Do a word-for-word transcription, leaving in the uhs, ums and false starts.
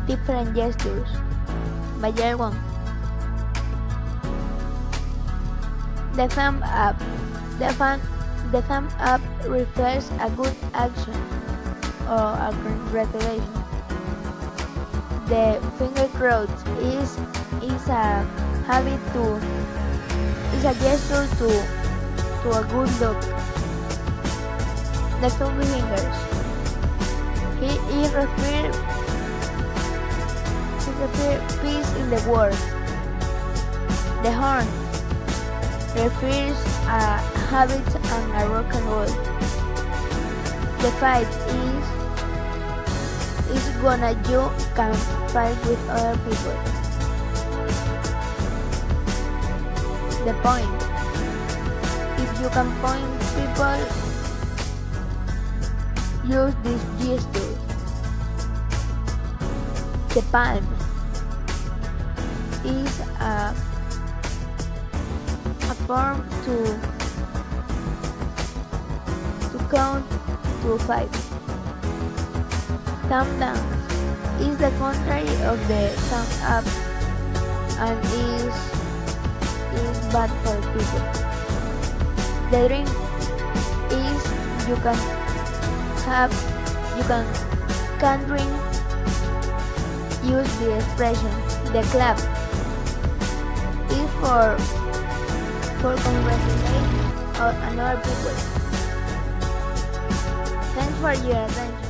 different gestures by Wong. The thumb up. The thumb, the thumb up refers a good action or a congratulation. The finger cross is is a habit to is a gesture to to a good look. The two fingers. He is refer he refer peace in the world. The horn refers a habit and a rock and roll. The fight is is gonna you can fight with other people. The point. If you can point people, use this gesture. The palm is a a form to to count to five. Thumb down is the contrary of the thumb up and is is bad for people. The drink is you can have you can can drink. Use the expression. The clap is for for congratulating another people. Thanks for your attention.